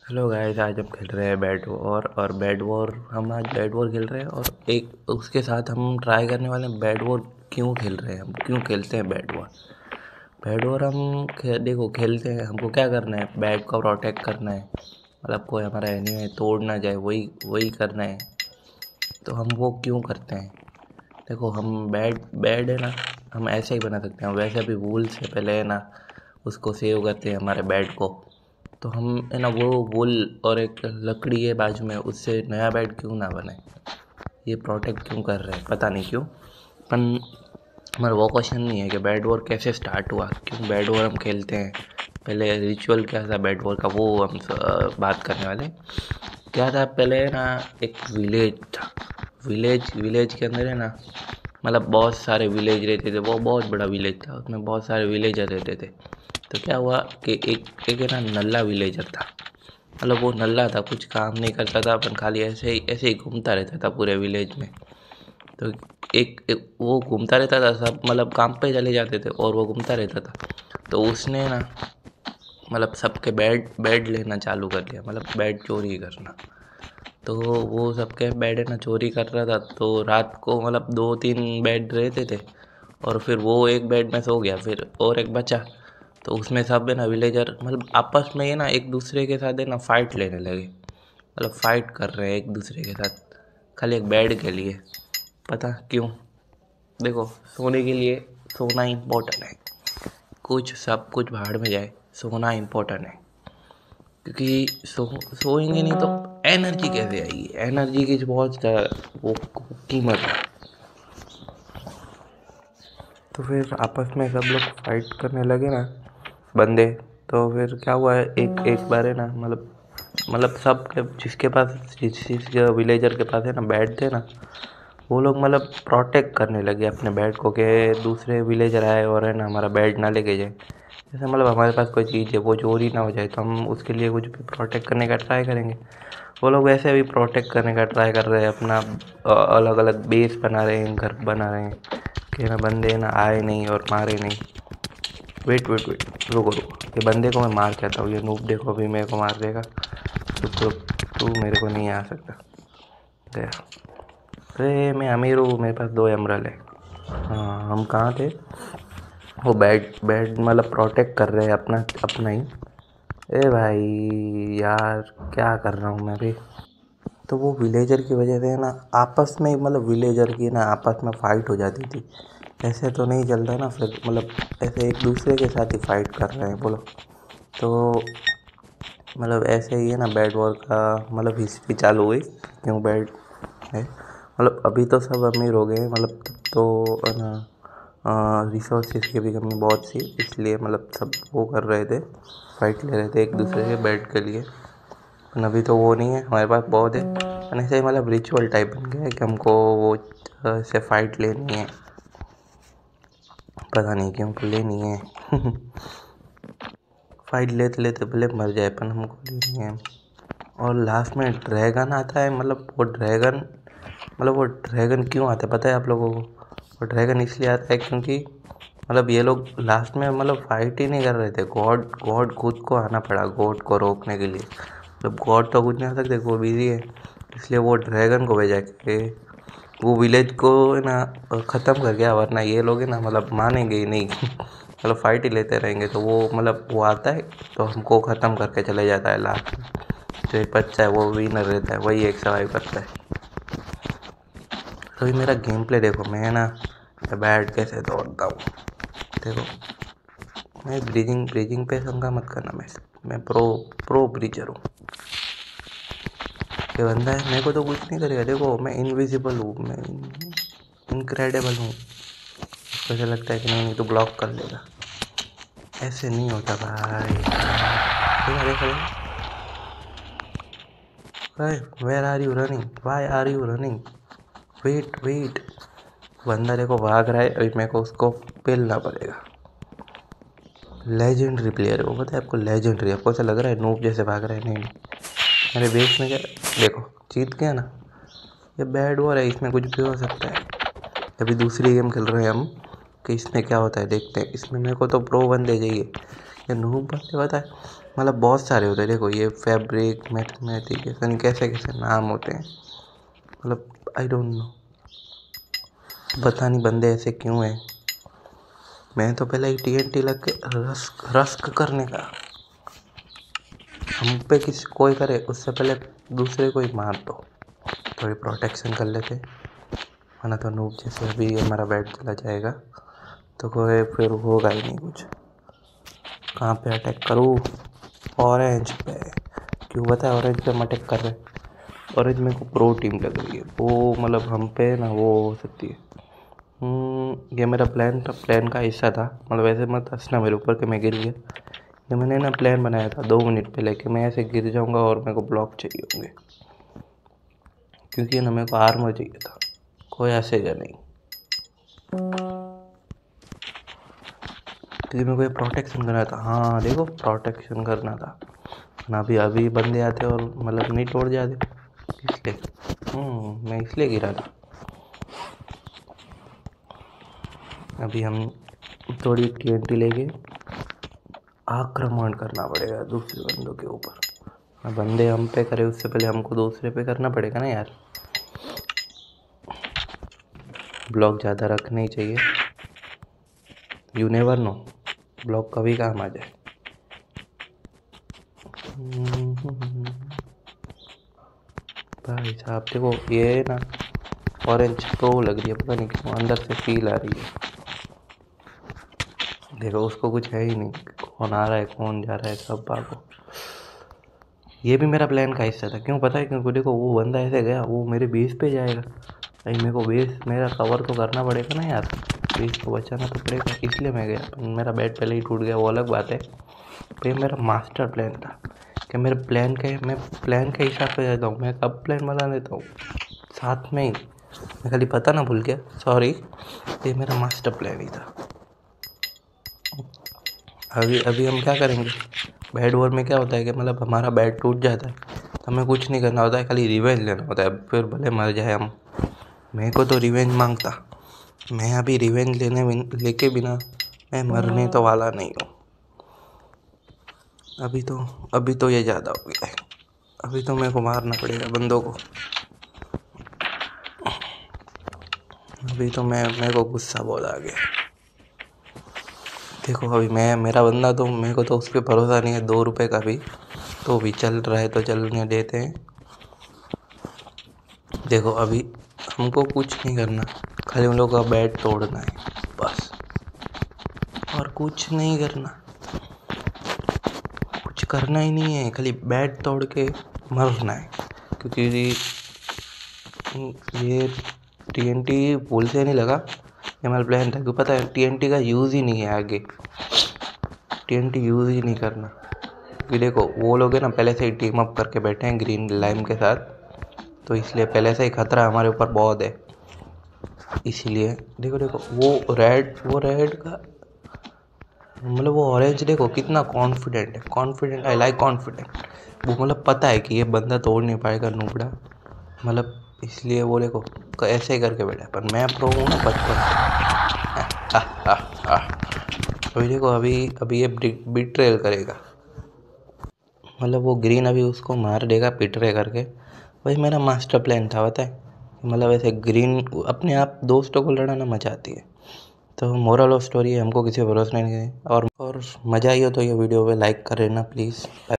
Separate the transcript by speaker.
Speaker 1: Hello guys, आज हम खेल रहे हैं बैट वॉर। और बैट वॉर हम आज बैट वॉर खेल रहे हैं और एक उसके साथ हम ट्राई करने वाले हैं बैट वॉर क्यों खेल रहे हैं, हम क्यों खेलते हैं बैट वॉर। बैट वॉर हम देखो खेलते हैं, हमको क्या करना है, बैट को प्रोटेक्ट करना है। मतलब कोई हमारा एनिमी तोड़ ना जाए, वही वही करना है। तो हम वो क्यों करते हैं। देखो हम बैट बैट है ना, हम ऐसे ही बना सकते हैं। वैसे भी वूल से पहले है ना उसको सेव करते हैं हमारे बैट को। तो हम है ना वो वूल और एक लकड़ी है बाजू में, उससे नया बैट क्यों ना बने। ये प्रोटेक्ट क्यों कर रहे हैं, पता नहीं क्यों। पर हमारा वो क्वेश्चन नहीं है कि बैट वॉर कैसे स्टार्ट हुआ, क्यों बैट वॉर हम खेलते हैं, पहले रिचुअल क्या था बैट वॉर का, वो हम बात करने वाले। क्या था पहले है ना, एक विलेज था। विलेज विलेज के अंदर है ना, मतलब बहुत सारे विलेज रहते थे। वो बहुत बड़ा विलेज था, उसमें बहुत सारे विलेजर रहते थे। तो क्या हुआ कि एक एक है ना नल्ला विलेजर था। मतलब वो नल्ला था, कुछ काम नहीं करता था, अपन खाली ऐसे ही घूमता रहता था पूरे विलेज में। तो एक वो घूमता रहता था, सब मतलब काम पे चले जाते थे और वो घूमता रहता था। तो उसने ना मतलब सबके बेड बेड लेना चालू कर लिया, मतलब बेड चोरी करना। तो वो सबके बेड है ना चोरी कर रहा था। तो रात को मतलब 2-3 बेड रहते थे और फिर वो एक बेड में सो गया, फिर और एक बचा। तो उसमें सब है ना विलेजर मतलब आपस में है ना एक दूसरे के साथ है ना फाइट लेने लगे। मतलब फाइट कर रहे हैं एक दूसरे के साथ, खाली एक बेड के लिए। पता क्यों। देखो सोने के लिए सोना इम्पोर्टेंट है। कुछ सब कुछ भाड़ में जाए, सोना इम्पोर्टेंट है। क्योंकि सोएंगे नहीं तो एनर्जी कैसे आएगी। एनर्जी की बहुत वो कीमत है। तो फिर आपस में सब लोग फाइट करने लगे ना बंदे। तो फिर क्या हुआ है, एक एक बार है ना मतलब सब जिसके पास जिस विलेजर के पास है ना बैट थे ना, वो लोग मतलब प्रोटेक्ट करने लगे अपने बैट को कि दूसरे विलेजर आए और है ना हमारा बैट ना लेके जाए। जैसे मतलब हमारे पास कोई चीज़ है वो चोरी ना हो जाए, तो हम उसके लिए कुछ भी प्रोटेक्ट करने का ट्राई करेंगे। वो लोग वैसे भी प्रोटेक्ट करने का ट्राई कर रहे हैं, अपना अलग अलग बेस बना रहे हैं, घर बना रहे हैं कि ना बंदे ना आए नहीं और मारे नहीं। वेट वेट वेट, रुको रुको, ये बंदे को मैं मार के आता हूँ। ये नूब देखो अभी मेरे को मार देगा। रुक रुक, तू मेरे को नहीं आ सकता। गया। अरे मैं अमीर हूँ, मेरे पास 2 एमरल है। हाँ हम कहाँ थे। वो बेड बेड मतलब प्रोटेक्ट कर रहे हैं अपना अपना ही। ए भाई यार, क्या कर रहा हूँ मैं भी। तो वो विलेजर की वजह से ना आपस में मतलब विलेजर की ना आपस में फ़ाइट हो जाती थी। ऐसे तो नहीं चलता ना, फिर मतलब ऐसे एक दूसरे के साथ ही फाइट कर रहे हैं बोलो। तो मतलब ऐसे ही है ना बैट वॉर का मतलब हिस्ट्री चालू हुई। क्यों बैट है, मतलब अभी तो सब अमीर हो गए, मतलब तब तो है ना रिसोर्सेज की भी कमी बहुत सी, इसलिए मतलब सब वो कर रहे थे, फाइट ले रहे थे एक दूसरे के बैट के लिए। पर अभी तो वो नहीं है, हमारे पास बहुत है। और ऐसे ही मतलब रिचुअल टाइप बन गया है कि हमको वो ऐसे फाइट लेनी है। पता नहीं क्यों पर लेनी है। फाइट लेते लेते भले मर जाए पर हमको लेनी है। और लास्ट में ड्रैगन आता है, मतलब वो ड्रैगन क्यों आता है पता है आप लोगों को। वो ड्रैगन इसलिए आता है क्योंकि मतलब ये लोग लास्ट में मतलब फाइट ही नहीं कर रहे थे, गॉड गॉड खुद को आना पड़ा गॉड को रोकने के लिए। मतलब गॉड तो कुछ नहीं आ सकते, वो बिजी है। इसलिए वो ड्रैगन को भेजा कि वो विलेज को है ना ख़त्म कर गया, वरना ये लोग है ना मतलब मानेंगे ही नहीं। मतलब फाइट ही लेते रहेंगे। तो वो मतलब वो आता है तो हमको ख़त्म करके चले जाता है लास्ट में। जो एक बच्चा है वो विनर रहता है, वही एक सर्वाइव करता है। तो ये मेरा गेम प्ले देखो, मैं ना बैट कैसे दौड़ता हूँ देखो। मैं ब्रीजिंग ब्रीजिंग पे शंका मत करना, मैं प्रो प्रो ब्रीजर हूँ। ये बंदा है, मेरे को तो कुछ नहीं करेगा। देखो मैं इनविजिबल हूँ, मैं इनक्रेडिबल हूँ। उसको ऐसा लगता है कि नहीं नहीं तो ब्लॉक कर लेगा। ऐसे नहीं होता भाई। देखा देखा देखा। Where are you running, why are you running, wait wait. बंदा देखो भाग रहा है, अभी मेरे को उसको पेलना पड़ेगा। लेजेंडरी प्लेयर है वो, पता है आपको। लेजेंडरी, आपको ऐसा लग रहा है नूब जैसे भाग रहा है, नहीं नहीं। मेरे बेस में क्या, देखो जीत गया ना। ये बैड वॉर है, इसमें कुछ भी हो सकता है। अभी दूसरी गेम खेल रहे हैं हम कि इसमें क्या होता है देखते हैं। इसमें मेरे को तो प्रो बंदे चाहिए, ये नूब बंदे पता है मतलब बहुत सारे होते हैं। देखो ये फैब्रिक मैथमेटिकेशन कैसे कैसे नाम होते हैं, मतलब आई डोंट नो, पता नहीं बंदे ऐसे क्यों हैं। मैं तो पहले ही TNT लग के रस्क रस्क करने का, हम पे किसी कोई करे उससे पहले दूसरे को ही मार दो, थोड़ी प्रोटेक्शन कर लेते, वरना तो नूब जैसे अभी हमारा बैट चला जाएगा तो कोई फिर होगा ही नहीं कुछ। कहाँ पे अटैक करूँ? ऑरेंज पे। क्यों बताया ऑरेंज पे हम अटैक कर रहे हैं? ऑरेंज मेरे को प्रो टीम लग रही है, वो मतलब हम पे ना वो हो सकती है। ये मेरा प्लान था, प्लान का हिस्सा था, मतलब ऐसे मत हंसना मेरे ऊपर कि मैं गिर गया। ये मैंने ना प्लान बनाया था 2 मिनट पहले कि मैं ऐसे गिर जाऊंगा और मेरे को ब्लॉक चाहिए होंगे, क्योंकि ना मेरे को आर्मर चाहिए था, कोई हंसेगा नहीं, क्योंकि मेरे को ये प्रोटेक्शन करना था। हाँ देखो प्रोटेक्शन करना था ना, अभी अभी बंदे आते और मतलब नहीं तोड़ जाते, इसलिए मैं इसलिए गिरा था। अभी हम थोड़ी TNT लेके आक्रमण करना पड़ेगा दूसरे बंदों के ऊपर। बंदे हम पे करे उससे पहले हमको दूसरे पे करना पड़ेगा ना यार। ब्लॉक ज़्यादा रखना ही चाहिए, यू नेवर नो, ब्लॉक कभी काम आ जाए। भाई साहब देखो ये ना ऑरेंज प्रो लग रही है, पता नहीं क्यों अंदर से फील आ रही है। देखो उसको कुछ है ही नहीं, कौन आ रहा है कौन जा रहा है सब भागो। ये भी मेरा प्लान का हिस्सा था, क्यों पता है? क्योंकि देखो वो बंदा ऐसे गया, वो मेरे बेस पे जाएगा, भाई मेरे को बेस मेरा कवर तो करना पड़ेगा ना यार, बेस को बचाना तो पड़ेगा, इसलिए मैं गया। मेरा बैट पहले ही टूट गया वो अलग बात है, ये मेरा मास्टर प्लान था कि मेरे प्लान के मैं प्लान के हिसाब से जाता हूँ, मैं कब प्लान बना लेता हूँ साथ में ही, मैं खाली पता ना भूल गया, सॉरी, ये मेरा मास्टर प्लान ही था। अभी अभी हम क्या करेंगे, बैट वॉर में क्या होता है कि मतलब हमारा बैट टूट जाता है तो हमें कुछ नहीं करना होता है, खाली रिवेंज लेना होता है, फिर भले मर जाए हम। मेरे को तो रिवेंज मांगता, मैं अभी रिवेंज लेके बिना मैं मरने तो वाला नहीं हूँ। अभी तो ये ज़्यादा हो गया है, अभी तो मेरे को मारना पड़ेगा बंदों को, अभी तो मेरे को गुस्सा बहुत आ गया। देखो अभी मेरा बंदा तो मेरे को तो उस पर भरोसा नहीं है 2 रुपए का भी, तो भी चल रहा है तो चलने देते हैं। देखो अभी हमको कुछ नहीं करना, खाली उन लोगों का बैट तोड़ना है बस, और कुछ नहीं करना, कुछ करना ही नहीं है, खाली बैट तोड़ के मरना है। क्योंकि ये TNT भूल से नहीं लगा, ये हमारा प्लान था, क्योंकि पता है TNT का यूज़ ही नहीं है आगे, TNT यूज़ ही नहीं करना। क्योंकि देखो वो लोग है ना पहले से ही टीम अप करके बैठे हैं ग्रीन लाइम के साथ, तो इसलिए पहले से ही खतरा हमारे ऊपर बहुत है, इसीलिए देखो देखो वो रेड का मतलब वो ऑरेंज देखो कितना कॉन्फिडेंट है, कॉन्फिडेंट, आई लाइक कॉन्फिडेंट। वो मतलब पता है कि ये बंदा तोड़ नहीं पाएगा नुबड़ा, मतलब इसलिए वो देखो ऐसे ही करके बैठा है, पर मैं प्रो हूँ ना बचपन से। अभी देखो अभी ये बिट्रेल करेगा, मतलब वो ग्रीन अभी उसको मार देगा पिटरे करके, वही मेरा मास्टर प्लान था पता है। मतलब ऐसे ग्रीन अपने आप दोस्तों को लड़ाना मजा आती है। तो मोरल ऑफ स्टोरी है, हमको किसी पर भरोसा नहीं है, और मज़ा आई हो तो ये वीडियो पे लाइक कर लेना प्लीज़।